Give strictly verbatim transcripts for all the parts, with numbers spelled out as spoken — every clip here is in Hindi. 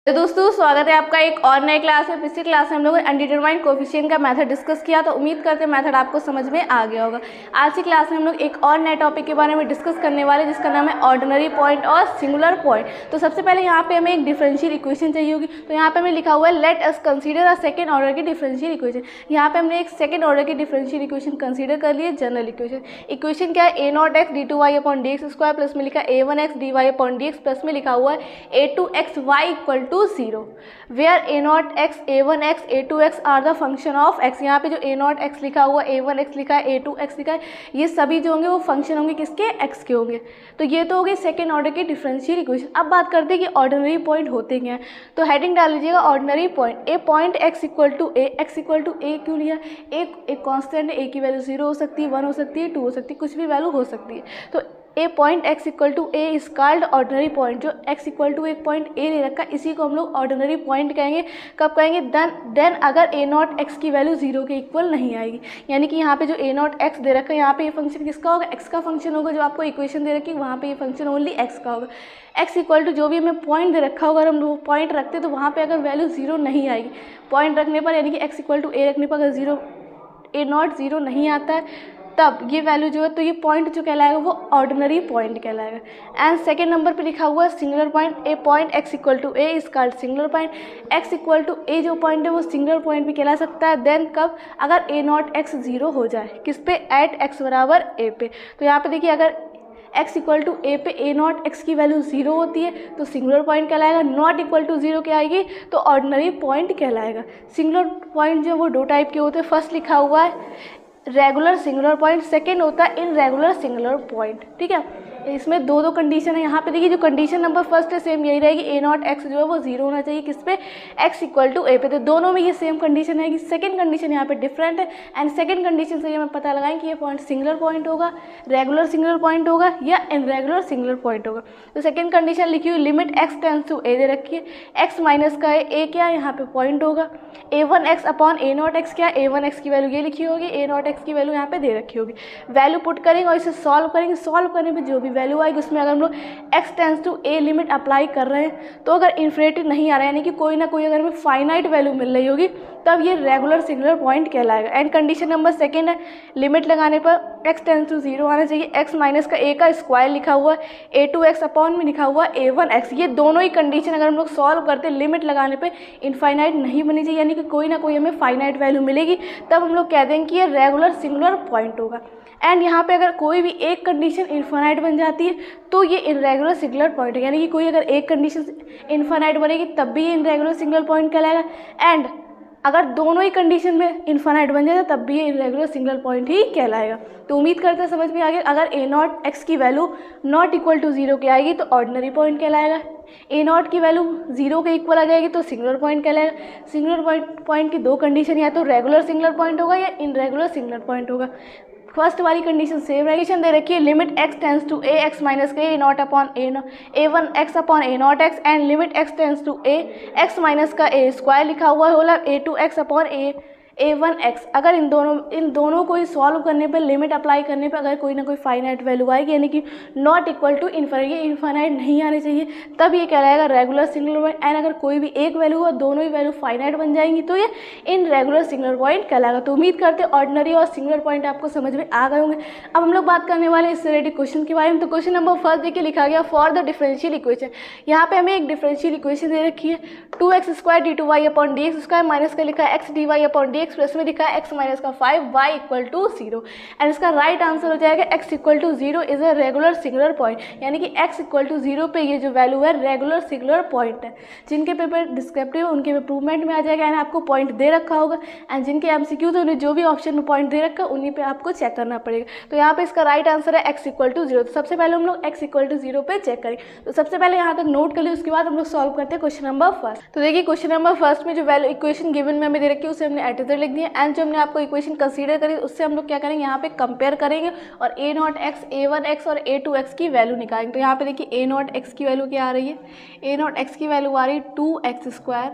तो दोस्तों स्वागत है आपका एक और नए क्लास में। पिछली क्लास में हम लोगों ने अनडिटरमाइंड कोफिशिएंट का मेथड डिस्कस किया, तो उम्मीद करते हैं मेथड आपको समझ में आ गया होगा। आज की क्लास में हम लोग एक और नए टॉपिक के बारे में डिस्कस करने वाले, जिसका नाम है ऑर्डिनरी पॉइंट और सिंगुलर पॉइंट। तो सबसे पहले यहाँ पे हमें एक डिफरेंशियल इक्वेशन चाहिए होगी। तो यहाँ पे हमें लिखा हुआ है let us consider a second order की डिफरेंशियल इक्वेशन। यहाँ पे हमने एक सेकंड ऑर्डर की डिफरेंशियल इक्वेशन कंसीडर कर ली है, जनरल इक्वेशन। इक्वेशन क्या है? ए not X D two Y upon D x square plus में लिखा A one X D Y upon D x plus में लिखा हुआ है A two X Y equal to zero, where A not x A one x A two X are the function of X. यहाँ पे जो ए नॉट एक्स लिखा हुआ है, ए वन एक्स लिखा है, ए टू एक्स लिखा है, ये सभी जो होंगे वो फंक्शन होंगे किसके? एक्स के होंगे। तो ये तो हो गई सेकेंड ऑर्डर की डिफरेंशियल इक्वेशन। अब बात करते हैं कि ऑर्डिनरी पॉइंट होते क्या हैं। तो हेडिंग डाल लीजिएगा ordinary point. A point X equal to A, X equal to A क्यों लिया? एक एक कॉन्स्टेंट है, ए की वैल्यू जीरो हो सकती है, वन हो सकती है, टू हो सकती है, कुछ भी वैल्यू हो सकती है। तो A point X equal to A is called ordinary point. जो एक्स इक्वल टू एक पॉइंट ए ले रखा है, इसी को हम लोग ऑर्डिनरी पॉइंट कहेंगे। कब कहेंगे? देन देन अगर ए नॉट एक्स की वैल्यू जीरो के इक्वल नहीं आएगी। यानी कि यहाँ पे जो ए नॉट एक्स दे रखा है, यहाँ पे ये फंक्शन किसका होगा? एक्स का फंक्शन होगा। जो आपको इक्वेशन दे रखी है वहाँ पे ये फंक्शन ओनली एक्स का होगा। एक्स इक्वल टू जो भी हमें पॉइंट दे रखा होगा, अगर हम लोग पॉइंट रखते हैं तो वहाँ पे अगर वैल्यू जीरो नहीं आएगी, पॉइंट रखने पर यानी कि एक्स इक्वल टू ए रखने पर अगर जीरो ए नॉट जीरो नहीं आता है, तब ये वैल्यू जो है, तो ये पॉइंट जो कहलाएगा वो ऑर्डिनरी पॉइंट कहलाएगा। एंड सेकेंड नंबर पे लिखा हुआ है singular point. A point X equal to A is called singular point. X equal to A जो पॉइंट है वो सिंगुलर पॉइंट भी कहला सकता है। देन कब? अगर ए नॉट एक्स जीरो हो जाए। किस पे? एट एक्स बराबर ए पे। तो यहाँ पे देखिए, अगर x इक्वल टू ए पे ए नॉट एक्स की वैल्यू जीरो होती है तो सिंगुलर पॉइंट कहलाएगा। नॉट इक्वल टू जीरो क्या आएगी? तो ऑर्डिनरी पॉइंट कहलाएगा। सिंगुलर पॉइंट जो वो दो टाइप के होते हैं। फर्स्ट लिखा हुआ है रेगुलर सिंगुलर पॉइंट, सेकेंड होता है इनरेगुलर सिंगुलर पॉइंट। ठीक है, इसमें दो दो कंडीशन है। यहाँ पे देखिए, जो कंडीशन नंबर फर्स्ट है सेम यही रहेगी, ए नॉट एक्स जो है वो जीरो होना चाहिए। किस पे? एक्स इक्वल टू ए पे। तो दोनों में ये सेम कंडीशन है। सेकंड कंडीशन यहाँ पे डिफरेंट है। एंड सेकंड कंडीशन से ये हमें पता लगाएं कि ये पॉइंट सिंगुलर पॉइंट होगा, रेगुलर सिंगुलर पॉइंट होगा या इनरेगुलर सिंगुलर पॉइंट होगा। तो सेकंड कंडीशन लिखी हुई limit x tends to A दे रखी है। एक्स माइनस का है ए, क्या यहाँ पे पॉइंट होगा। A one x upon A not X, क्या ए वन एक्स की वैल्यू ये लिखी होगी, ए नॉट एक्स की वैल्यू यहाँ पे दे रखी होगी। वैल्यू पुट करेंगे और इसे सॉल्व करेंगे। सॉल्व करने पे जो भी वैल्यू आएगी उसमें अगर हम लोग x tends to a limit apply कर रहे हैं, तो अगर इन्फिनिटी नहीं आ रहा है, यानी कि कोई ना कोई अगर हमें फाइनाइट वैल्यू मिल रही होगी, तब ये रेगुलर सिंगुलर पॉइंट कहलाएगा। एंड कंडीशन नंबर सेकेंड है लिमिट लगाने पर x टेंस टू जीरो आना चाहिए। x माइनस का a का स्क्वायर लिखा हुआ है, ए टू एक्स अपॉन में लिखा हुआ है ए वन एक्स। ये दोनों ही कंडीशन अगर हम लोग सॉल्व करते हैं, लिमिट लगाने पे इनफाइनाइट नहीं बनी चाहिए, यानी कि कोई ना कोई हमें फाइनाइट वैल्यू मिलेगी, तब हम लोग कह देंगे कि ये रेगुलर सिंगुलर पॉइंट होगा। एंड यहाँ पे अगर कोई भी एक कंडीशन इनफाइनाइट बन जाती है तो ये इनरेगुलर सिंगुलर पॉइंट है। यानी कि कोई अगर एक कंडीशन इनफाइनाइट बनेगी तब भी ये इनरेगुलर सिंगुलर पॉइंट कहलाएगा। एंड अगर दोनों ही कंडीशन में इनफाइनाइट बन जाए तब भी ये इनरेगुलर सिंगुलर पॉइंट ही कहलाएगा। तो उम्मीद करते हैं समझ में आ गया। अगर ए नॉट एक्स की value not equal to zero की आएगी तो ऑर्डिनरी पॉइंट कहलाएगा। ए नॉट की वैल्यू जीरो के इक्वल आ जाएगी तो सिंगुलर पॉइंट कहलाएगा। सिंगुलर पॉइंट पॉइंट की दो कंडीशन, या तो रेगुलर सिंगुलर पॉइंट होगा या इनरेगुलर सिंगुलर पॉइंट होगा। फर्स्ट वाली कंडीशन सेम कंडीशन दे रखी है limit x tends to A x minus के a not upon a a one x upon A not x. And limit x tends to A x minus का ए स्क्वायर लिखा हुआ है होला a two x upon a a one x. अगर इन दोनों इन दोनों को ही सॉल्व करने पे, लिमिट अप्लाई करने पे अगर कोई ना कोई फाइनाइट वैल्यू आएगी, यानी कि नॉट इक्वल टू इनफाइनाइट, ये इनफाइनाइट नहीं आनी चाहिए, तब ये कहलाएगा रेगुलर सिंगुलर पॉइंट। एंड अगर कोई भी एक वैल्यू हो, दोनों ही वैल्यू फाइनाइट बन जाएंगी तो ये इन रेगुलर सिंगुलर पॉइंट कहलाएगा। तो उम्मीद करते हैं ऑर्डिनरी और सिंगुलर पॉइंट आपको समझ में आ गए होंगे। अब हम लोग बात करने वाले हैं इससे रिलेटेड क्वेश्चन के बारे में। तो क्वेश्चन नंबर फर्स्ट देखिए लिखा गया फॉर द डिफरेंशियल इक्वेशन। यहाँ पे हमें एक डिफरेंशियल इक्वेशन दे रखी है two x square d two Y upon D x square minus का लिखा है x D Y upon D x plus में लिखा है एक्स माइनस का five y equal to zero. And इसका राइट आंसर हो जाएगा x equal to zero is a regular singular point. यानी कि एक्स इक्वल टू जीरो पे ये जो वैल्यू है रेगुलर सिंगुलर पॉइंट है। जिनके पेपर डिस्क्रिप्टिव उनके इंप्रूवमेंट में आ जाएगा, यानी आपको पॉइंट दे रखा होगा। एंड जिनके एमसीक्यू थे उन्हें जो भी ऑप्शन में पॉइंट दे रखा उन्हीं पे आपको चेक करना पड़ेगा। तो यहाँ पे इसका राइट आंसर है एक्स इक्वल टू जीरो। तो सबसे पहले हम लोग एक्स इक्वल टू जीरो पे चेक करें। तो सबसे पहले यहाँ तक नोट कर लिया, उसके बाद हम लोग सॉल्व करते हैं क्वेश्चन नंबर फर्स्ट। तो देखिए क्वेश्चन नंबर फर्स्ट में जो वैल्यू इक्वेशन गिवन में हमें दे रखी है उसे हमने एट लिख दिया। एंड जो हमने आपको इक्वेशन कंसीडर करी उससे हम लोग क्या करेंगे, यहाँ पे कंपेयर करेंगे और a not x, A one x और ए टू एक्स की वैल्यू निकालेंगे। तो यहाँ पे देखिए ए नॉट एक्स की वैल्यू क्या आ रही है, ए नॉट एक्स की वैल्यू आ रही है two x square,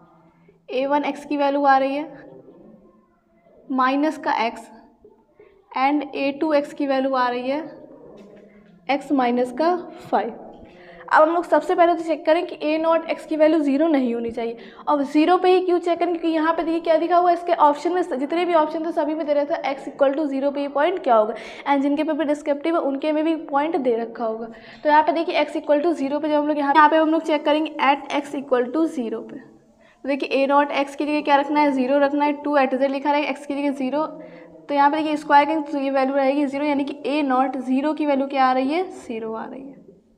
a one x की वैल्यू आ रही है माइनस का x, and a two x की वैल्यू आ रही है एक्स माइनस का फाइव। अब हम लोग सबसे पहले तो चेक करें कि ए नॉट एक्स की वैल्यू जीरो नहीं होनी चाहिए। अब जीरो पे ही क्यों चेक करें, क्योंकि यहाँ पे देखिए क्या दिखा हुआ है, इसके ऑप्शन में जितने भी ऑप्शन थे सभी में दे रहा था एक्स इक्वल टू जीरो पे ये पॉइंट क्या होगा, एंड जिनके पे भी डिस्क्रिप्टिव है उनके में भी पॉइंट दे रखा होगा। तो यहाँ पे देखिए एक्स इक्वल टू जीरो पे जब हम लोग यहाँ यहाँ पे हम लोग चेक करेंगे at x equal to zero पे, तो देखिए ए नॉट एक्स की जगह क्या रखना है, जीरो रखना है, टू एट जेड लिखा रहेगा, एक्स की जगह जीरो, तो यहाँ पे देखिए स्क्वायर करेंगे तो ये वैल्यू रहेगी जीरो, यानी कि ए नॉट जीरो की वैल्यू क्या आ रही है, जीरो आ रही है।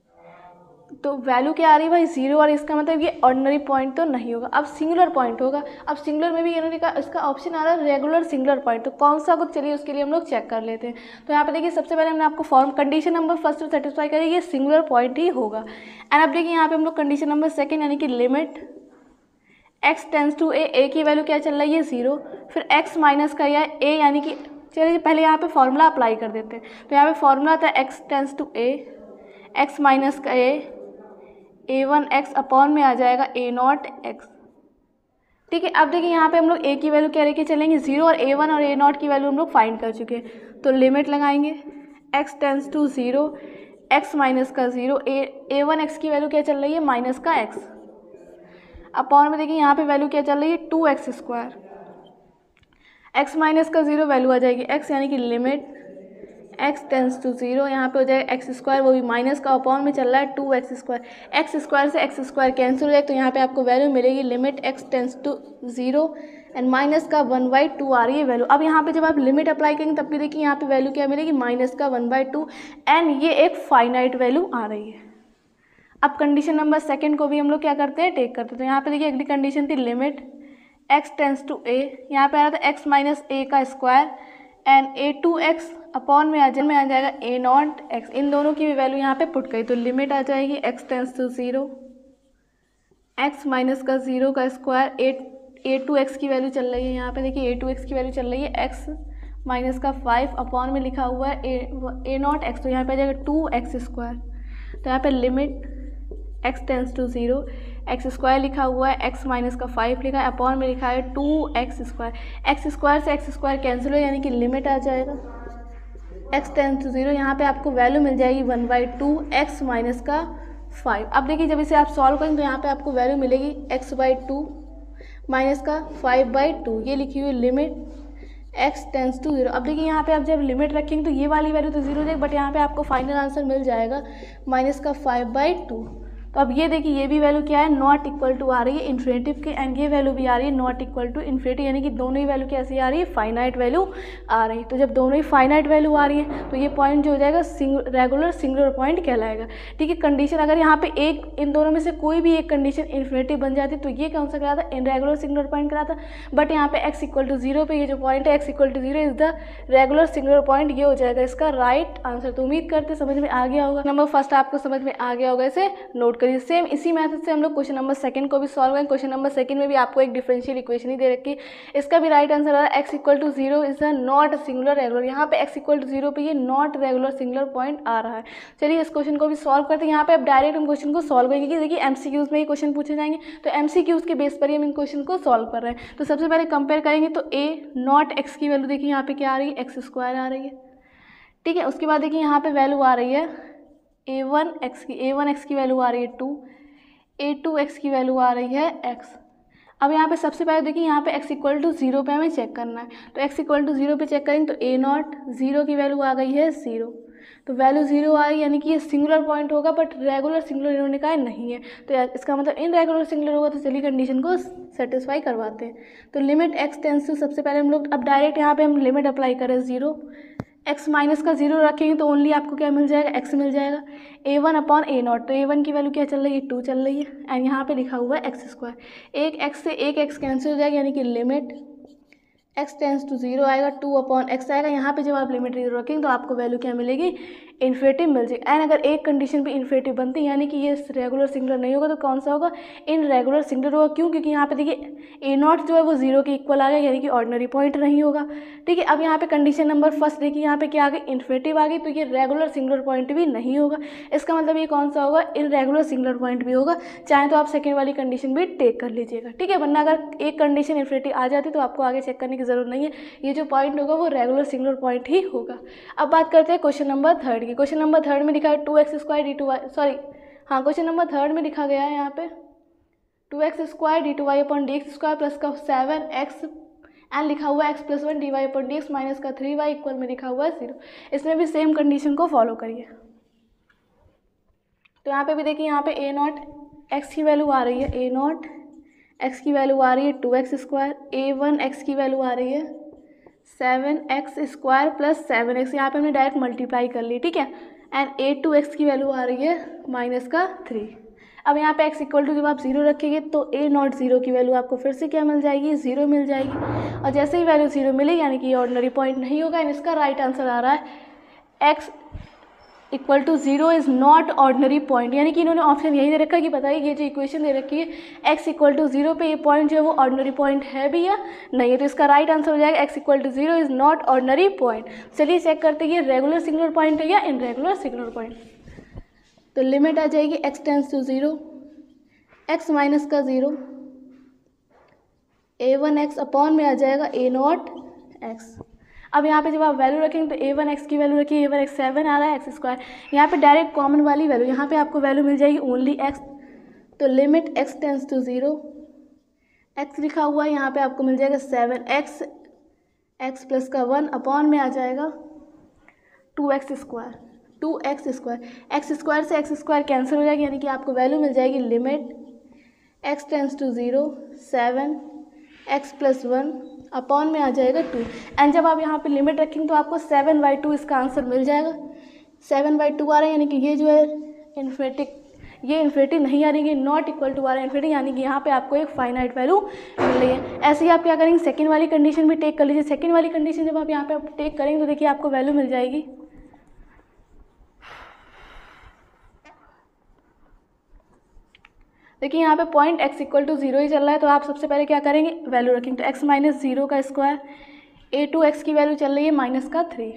तो वैल्यू क्या आ रही है भाई, जीरो, और इसका मतलब ये ऑर्डिनरी पॉइंट तो नहीं होगा, अब सिंगुलर पॉइंट होगा। अब सिंगुलर में भी इन्होंने कहा इसका ऑप्शन आ रहा है रेगुलर सिंगुलर पॉइंट, तो कौन सा कुछ, चलिए उसके लिए हम लोग चेक कर लेते हैं। तो यहाँ पे देखिए सबसे पहले हमने आपको form condition number first satisfy करेगी, ये सिंगुलर पॉइंट ही होगा। एंड अब देखिए यहाँ पे हम लोग कंडीशन नंबर सेकेंड यानी कि limit x tends to a, a की वैल्यू क्या चल रही है जीरो, फिर एक्स माइनस का या ए यानी कि, चलिए पहले यहाँ पे फॉर्मूला अप्लाई कर देते हैं। तो यहाँ पे फॉर्मूला आता है x tends to A, x minus का a, a one x upon में आ जाएगा ए नॉट एक्स। ठीक है, अब देखिए यहाँ पे हम लोग ए की वैल्यू क्या लेके चलेंगे जीरो, और ए वन और ए नॉट की वैल्यू हम लोग फाइंड कर चुके हैं। तो लिमिट लगाएंगे x tends to zero, x minus का zero, a a one x की वैल्यू क्या चल रही है, माइनस का एक्स, अपॉन में देखिए यहाँ पे वैल्यू क्या चल रही है, two x square, x minus का जीरो वैल्यू आ जाएगी एक्स, यानी कि limit x tends to zero, यहाँ पे हो जाएगा एक्स स्क्वायर, वो भी माइनस का, अपॉन में चल रहा है two x square, x square से एक्स स्क्वायर कैंसिल हो जाएगा, तो यहाँ पे आपको वैल्यू मिलेगी limit x tends to zero and minus का वन बाई टू आ रही है वैल्यू। अब यहाँ पे जब आप लिमिट अप्लाई करेंगे तब भी देखिए यहाँ पे वैल्यू क्या मिलेगी, माइनस का वन बाई टू, एंड ये एक फाइनाइट वैल्यू आ रही है। अब कंडीशन नंबर सेकंड को भी हम लोग क्या करते हैं, टेक करते हैं। तो यहाँ पे देखिए अगली कंडीशन थी limit x tends to a, यहाँ पे आ रहा था एक्स माइनस ए का square and a two x upon में आ जाए में आ जाएगा ए नॉट एक्स, इन दोनों की भी वैल्यू यहाँ पे पुट गई। तो लिमिट आ जाएगी x tends to zero, x minus का जीरो का square, a a two x की वैल्यू चल रही है, यहाँ पे देखिए ए टू एक्स की वैल्यू चल रही है एक्स माइनस का फाइव, अपॉन में लिखा हुआ है ए ए नॉट एक्स, तो यहाँ पे आ जाएगा टू एक्स स्क्वायर। तो यहाँ पे limit x tends to zero, x square लिखा हुआ है, एक्स माइनस का फाइव लिखा है, अपॉन में लिखा है two x square, x square से एक्स स्क्वायर कैंसिल हो, यानी कि लिमिट आ जाएगा एक्स टेंस टू जीरो, यहाँ पे आपको वैल्यू मिल जाएगी one by two x minus का फाइव। अब देखिए जब इसे आप सॉल्व करेंगे तो यहाँ पे आपको वैल्यू मिलेगी एक्स बाई टू माइनस का फाइव बाई टू, ये लिखी हुई limit x tends to zero. अब देखिए यहाँ पे आप जब लिमिट रखेंगे तो ये वाली वैल्यू तो जीरो हो जाएगी, बट यहाँ पे आपको फाइनल आंसर मिल जाएगा माइनस का फाइव बाई टू। तो अब ये देखिए ये भी वैल्यू क्या है, नॉट इक्वल टू आ रही है इन्फिनिटिव के, एंड ये वैल्यू भी आ रही है नॉट इक्वल टू इन्फिनिटी, यानी कि दोनों ही वैल्यू कैसी आ रही है, फाइनाइट वैल्यू आ रही है। तो जब दोनों ही फाइनाइट वैल्यू आ रही है तो ये पॉइंट जो हो जाएगा रेगुलर सिंगुलर पॉइंट कहलाएगा। ठीक है, कंडीशन अगर यहाँ पे एक इन दोनों में से कोई भी एक कंडीशन इन्फिनिटी बन जाती तो ये कौन सा कहलाता, इनरेगुलर सिंगुलर पॉइंट कहलाता। बट यहाँ पे एक्स इक्वल टू जीरो पे ये जो पॉइंट है x equal to zero is the regular singular point, ये हो जाएगा इसका राइट आंसर। तो उम्मीद करते समझ में आ गया होगा, नंबर फर्स्ट आपको समझ में आ गया होगा, इसे नोट करिए। सेम इसी मेथड से हम लोग क्वेश्चन नंबर सेकंड को भी सॉल्व करेंगे। क्वेश्चन नंबर सेकंड में भी आपको एक डिफरेंशियल इक्वेशन ही दे रखी है, इसका भी राइट आंसर आ रहा है x equal to zero is a not singular regular. यहाँ पे एक्स इक्वल टू जीरो पे ये नॉट रेगुलर सिंगुलर पॉइंट आ रहा है। चलिए इस क्वेश्चन को भी सॉल्व करते हैं। यहाँ पे अब डायरेक्ट हम क्वेश्चन को सॉल्व करेंगे, देखिए एमसीक्यूज में ये क्वेश्चन पूछे जाएंगे, तो एमसीक्यूज के बेस पर ही हम इन क्वेश्चन को सॉल्व कर रहे हैं। तो सबसे पहले कंपेयर करेंगे तो ए नॉट एक्स की वैल्यू देखिए यहाँ पे क्या आ रही है, एक्स स्क्वायर आ रही है। ठीक है, उसके बाद देखिए यहाँ पे वैल्यू आ रही है ए वन एक्स की, ए वन एक्स की वैल्यू आ रही है टू, ए टू एक्स की वैल्यू आ रही है एक्स। अब यहाँ पे सबसे पहले देखिए यहाँ पे x इक्वल टू जीरो पे हमें चेक करना है, तो x इक्वल टू जीरो पे चेक करेंगे तो ए नॉट जीरो की वैल्यू आ गई है जीरो, तो वैल्यू जीरो आ रही यानी कि ये सिंगुलर पॉइंट होगा, बट रेगुलर सिंगुलर इन्होंने कहा नहीं है, तो इसका मतलब इन रेगुलर सिंगुलर होगा। तो चलिए कंडीशन को सेटिस्फाई करवाते हैं। तो लिमिट x टेंस टू, सबसे पहले हम लोग अब डायरेक्ट यहाँ पे हम लिमिट अप्लाई करें जीरो, x माइनस का जीरो रखेंगे तो ओनली आपको क्या मिल जाएगा, x मिल जाएगा, a one upon A not, तो ए वन की वैल्यू क्या चल रही है, टू चल रही है, एंड यहाँ पे लिखा हुआ है एक्स स्क्वायर, एक x से एक x कैंसिल हो जाएगा, यानी कि limit x tends to zero आएगा, टू अपॉन एक्स आएगा। यहाँ पे जब आप लिमिट जीरो रखेंगे तो आपको वैल्यू क्या मिलेगी, इन्फिनिटी मिल जाएगी। एंड अगर एक कंडीशन पे इन्फिनिटी बनती है यानी कि ये रेगुलर सिंगुलर नहीं होगा, तो कौन सा होगा, इन रेगुलर सिंगुलर होगा। क्यों, क्योंकि यहाँ पे देखिए ए नॉट जो है वो जीरो के इक्वल आ गया, यानी कि ऑर्डिनरी पॉइंट नहीं होगा। ठीक है, अब यहाँ पे कंडीशन नंबर फर्स्ट देखिए यहाँ पे क्या आ गई, इन्फिनिटी आ गई, तो ये रेगुलर सिंगुलर पॉइंट भी नहीं होगा। इसका मतलब ये कौन सा होगा, इन रेगुलर सिंगुलर पॉइंट भी होगा। चाहे तो आप सेकेंड वाली कंडीशन भी टेक कर लीजिएगा। ठीक है, वरना अगर एक कंडीशन इन्फिनिटी आ जाती तो आपको आगे चेक करने की जरूरत नहीं है, ये जो पॉइंट होगा वो रेगुलर सिंगुलर पॉइंट ही होगा। अब बात करते हैं क्वेश्चन नंबर थर्ड की। क्वेश्चन नंबर थर्ड में लिखा है two x square d two y, sorry हाँ, क्वेश्चन नंबर थर्ड में लिखा गया है यहाँ पे two x square d two Y upon D x square plus का सेवन एक्स एंड लिखा हुआ है x plus one d Y upon D x minus का थ्री वाई इक्वल में लिखा हुआ है जीरो। इसमें भी सेम कंडीशन को फॉलो करिए। तो यहाँ पे भी देखिए, यहाँ पे ए नॉट एक्स की वैल्यू आ रही है, ए नॉट एक्स की वैल्यू आ रही है two x square, a one x की वैल्यू आ रही है seven x square plus seven x, यहाँ पे हमने डायरेक्ट मल्टीप्लाई कर ली, ठीक है। एंड ए टू एक्स की वैल्यू आ रही है माइनस का थ्री। अब यहाँ पे x इक्वल टू जब आप जीरो रखेंगे तो ए नॉट जीरो की वैल्यू आपको फिर से क्या मिल जाएगी, जीरो मिल जाएगी। और जैसे ही वैल्यू जीरो मिले यानी कि ये ऑर्डिनरी पॉइंट नहीं होगा, एंड इसका राइट आंसर आ रहा है x equal to zero is not ordinary point. यानी कि इन्होंने ऑप्शन यही दे रखा है कि बताइए ये जो इक्वेशन दे रखी है x इक्वल टू जीरो पे ये पॉइंट जो है वो ऑर्डिनरी पॉइंट है भी या नहीं है। तो इसका राइट आंसर हो जाएगा x equal to zero is not ordinary point. चलिए चेक करते हैं ये रेगुलर सिंगुलर पॉइंट है या इनरेगुलर सिंगुलर पॉइंट। तो लिमिट आ जाएगी x tends to zero, x minus का zero, a one x upon में आ जाएगा ए नॉट एक्स। अब यहाँ पे जब आप वैल्यू रखेंगे तो ए वन एक्स की वैल्यू रखिए, ए वन एक्स सेवन आ रहा है, एक्स स्क्वायर यहाँ पे डायरेक्ट कॉमन वाली वैल्यू, यहाँ पे आपको वैल्यू मिल जाएगी ओनली एक्स। तो limit x tends to zero, x लिखा हुआ है यहाँ पे आपको मिल जाएगा सेवन एक्स, एक्स प्लस का वन अपॉन में आ जाएगा two x square, two x square, x square से एक्स स्क्वायर कैंसिल हो जाएगी यानी कि आपको वैल्यू मिल जाएगी limit x tends to zero seven x plus one upon में आ जाएगा टू। एंड जब आप यहाँ पे लिमिट रखेंगे तो आपको सेवन बाई टू इसका आंसर मिल जाएगा। सेवन बाई टू आ रहा है यानी कि ये जो है इन्फिनिटी, ये इन्फिनिटी नहीं आ रही है, नॉट इक्वल टू आ रहा है इन्फिनिटी, यानी कि यहाँ पे आपको एक फाइनाइट वैल्यू मिल रही है। ऐसे ही आप क्या करेंगे, सेकंड वाली कंडीशन भी टेक कर लीजिए। सेकंड वाली कंडीशन जब आप यहाँ पे आप टेक करेंगे तो देखिए आपको वैल्यू मिल जाएगी देखिए यहाँ पे point x equal to zero ही चल रहा है, तो आप सबसे पहले क्या करेंगे, वैल्यू रखेंगे। तो x माइनस जीरो का स्क्वायर, ए टू एक्स की वैल्यू चल रही है माइनस का थ्री,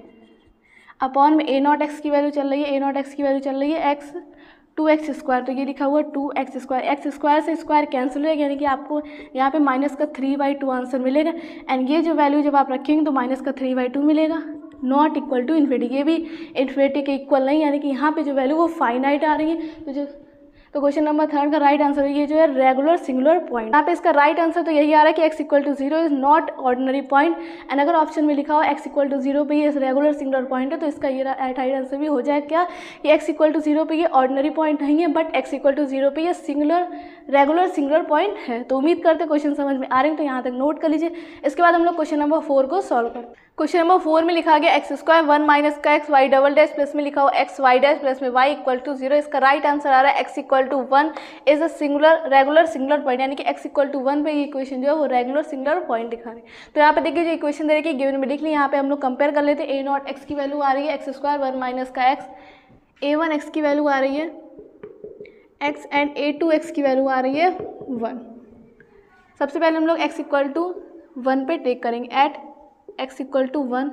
अपॉन में ए नॉट एक्स की वैल्यू चल रही है, ए नॉट एक्स की वैल्यू चल रही है एक्स टू एक्स स्क्वायर, तो ये लिखा हुआ two x square, x square से स्क्वायर कैंसिल हो जाएगा यानी कि आपको यहाँ पे माइनस का थ्री बाई टू आंसर मिलेगा। एंड ये जो वैल्यू जब आप रखेंगे तो माइनस का थ्री बाई टू मिलेगा, नॉट इक्वल टू इन्फिनिटी, ये भी इन्फिनिटी के इक्वल नहीं, यानी कि यहाँ पे जो वैल्यू वो फाइनाइट आ रही है। तो जो तो क्वेश्चन नंबर थर्ड का राइट आंसर ये जो है रेगुलर सिंगुलर पॉइंट। यहाँ पे इसका राइट आंसर तो यही आ रहा है कि x equal to zero is not ordinary point. And अगर ऑप्शन में लिखा हो x इक्वल टू जीरो पे ये रेगुलर सिंगुलर पॉइंट है तो इसका ये राइट आंसर भी हो जाए क्या कि x इक्वल टू जीरो पे ये ऑर्डिनरी पॉइंट नहीं है, but x equal to zero पे ये सिंगुलर रेगुलर सिंगुलर पॉइंट है। तो उम्मीद करते क्वेश्चन समझ में आ रहे हैं, तो यहाँ तक नोट कर लीजिए। इसके बाद हम लोग क्वेश्चन नंबर फोर को सॉल्व करते हैं। क्वेश्चन नंबर फोर में लिखा गया एक्स स्क्वायर वन माइनस का x y double dash plus में लिखा हुआ एक्स वाई डैश प्लस में वाई इक्वल टू जीरो। इसका राइट आंसर आ रहा है x equal to one is a singular regular singular point, यानी कि एक्स इक्वल टू वन पे ये इक्वेशन जो है वो रेगुलर सिंगुलर पॉइंट दिखा रही है। तो यहाँ पे देखिए जो इक्वेशन दे रखी है गिवन में लिख ली, यहाँ पे हम लोग कंपेयर कर लेते हैं। ए नॉट एक्स की वैल्यू आ रही है एक्स स्क्वायर वन माइनस का एक्स, ए वन एक्स की वैल्यू आ रही है x, and a two x की वैल्यू आ रही है वन। सबसे पहले हम लोग एक्स इक्वल टू वन पे टेक करेंगे, at x equal to one,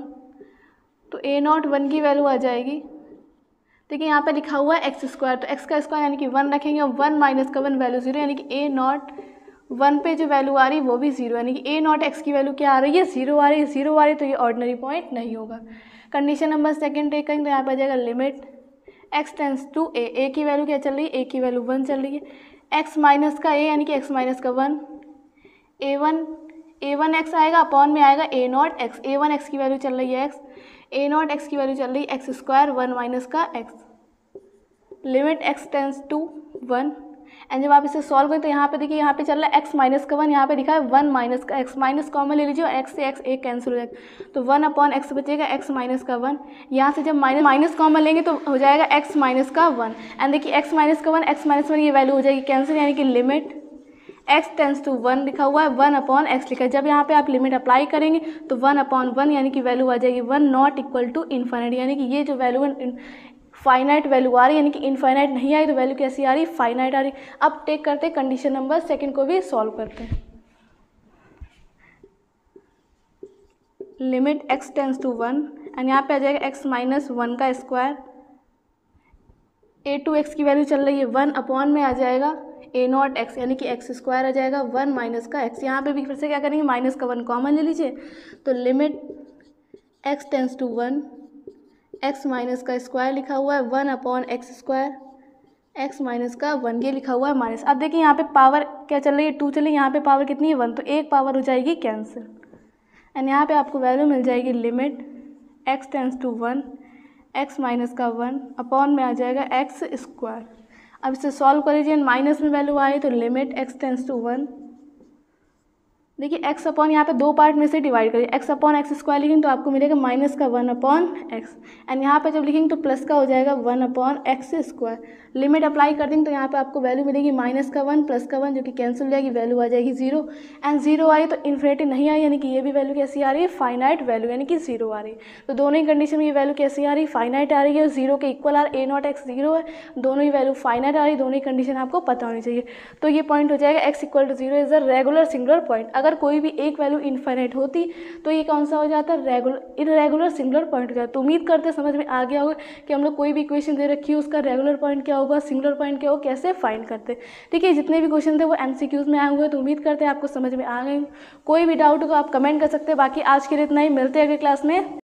तो ए नॉट वन की वैल्यू आ जाएगी। देखिए यहाँ पे लिखा हुआ है एक्स स्क्वायर, तो एक्स का स्क्वायर यानी कि वन रखेंगे, और वन माइनस का वन वैल्यू जीरो, यानी कि ए नॉट वन पे जो वैल्यू आ रही है वो भी जीरो, यानी कि ए नॉट एक्स की वैल्यू क्या आ रही है, जीरो आ रही है। जीरो आ रही है तो ये ऑर्डिनरी पॉइंट नहीं होगा। कंडीशन नंबर सेकंड टेक करेंगे तो यहाँ पे आ जाएगा limit x tends to a, a की वैल्यू क्या चल रही है, ए की वैल्यू वन चल रही है, एक्स माइनस का ए यानी कि एक्स माइनस का one, a one a one x आएगा अपॉन में आएगा a not x, A one x की वैल्यू चल रही है एक्स, ए नॉट एक्स की वैल्यू चल रही है एक्स स्क्वायर वन माइनस का x, limit x tends to one. And जब आप इसे सॉल्व करें तो यहाँ पे देखिए यहाँ पे चल रहा है एक्स माइनस का वन, यहाँ पे दिखा है वन माइनस का एक्स, माइनस कॉमन ले लीजिए और एक्स से एक्स एक कैंसिल हो जाएगा, तो वन अपॉन एक्स बचेगा एक्स माइनस का वन। यहाँ से जब माइनस माइनस कॉमन लेंगे तो हो जाएगा एक्स माइनस का वन। एंड देखिए एक्स माइनस का वन, एक्स माइनस वन ये वैल्यू हो जाएगी कैंसिल, यानी कि limit x tends to one लिखा हुआ है, वन अपॉन एक्स लिखा है। जब यहाँ पे आप लिमिट अप्लाई करेंगे तो वन अपॉन वन यानी कि वैल्यू आ जाएगी one not equal to infinite, यानी कि ये जो वैल्यू फाइनाइट वैल्यू आ रही है यानी कि इनफाइनाइट नहीं आई तो वैल्यू कैसी आ रही, फाइनाइट आ रही। अब टेक करते हैं कंडीशन नंबर सेकंड को भी सॉल्व करते हैं। Limit x tends to one and यहाँ पे आ जाएगा एक्स माइनस वन का स्क्वायर, ए टू एक्स की वैल्यू चल रही है वन अपॉन में आ जाएगा ए नॉट एक्स यानी कि एक्स स्क्वायर आ जाएगा वन माइनस का एक्स। यहाँ पे भी फिर से क्या करेंगे, माइनस का वन कॉमन ले लीजिए, तो limit x tends to one, x minus का स्क्वायर लिखा हुआ है one upon x square x minus का वन, ये लिखा हुआ है माइनस। अब देखिए यहाँ पे पावर क्या चल रही है, टू चल रही है, यहाँ पे पावर कितनी है, वन, तो एक पावर हो जाएगी कैंसिल। एंड यहाँ पे आपको वैल्यू मिल जाएगी limit x tends to one, x minus का वन अपॉन में आ जाएगा एक्स स्क्वायर। अब इसे सॉल्व कर लीजिए, माइनस में वैल्यू आई तो limit x tends to one, देखिए एक्स अपॉन यहाँ पे दो पार्ट में से डिवाइड करिए, एक्स अपॉन एक्स स्क्वायर लिखेंगे तो आपको मिलेगा माइनस का वन अपॉन एक्स, एंड यहाँ पे जब लिखेंगे तो प्लस का हो जाएगा one upon x square. Limit apply कर देंगे तो यहाँ पे आपको वैल्यू मिलेगी माइनस का वन प्लस का वन, जो कि कैंसिल हो जाएगी, वैल्यू आ जाएगी जीरो। एंड जीरो आई तो इन्फिनिटी नहीं आई, यानी कि ये भी वैल्यू कैसी आ रही है, फाइनाइट वैल्यू, यानी कि जीरो आ रही है। तो दोनों ही कंडीशन में ये वैल्यू कैसी आ रही है, फाइनाइट आ रही है और जीरो के इक्वल आ रही है। ए नॉट एक्स जीरो है, दोनों ही वैल्यू फाइनाइट आ रही है, दोनों ही कंडीशन आपको पता होनी चाहिए। तो ये पॉइंट हो जाएगा x equal to zero is a regular singular point. अगर कोई भी एक वैल्यू इनफाइनाइट होती तो ये कौन सा हो जाता है, रेगुलर इरेगुलर सिंगुलर पॉइंट हो जाता है। तो उम्मीद करते समझ में आ गया होगा कि हम लोग कोई भी इक्वेशन दे रखी है उसका रेगुलर पॉइंट क्या होगा, सिंगुलर पॉइंट क्या होगा, कैसे फाइंड करते। ठीक है, जितने भी क्वेश्चन थे वो एमसीक्यूज में आए हुए, तो उम्मीद करते हैं आपको समझ में आ गए। कोई भी डाउट हो तो आप कमेंट कर सकते हैं। बाकी आज के लिए इतना ही, मिलते हैं अगली क्लास में।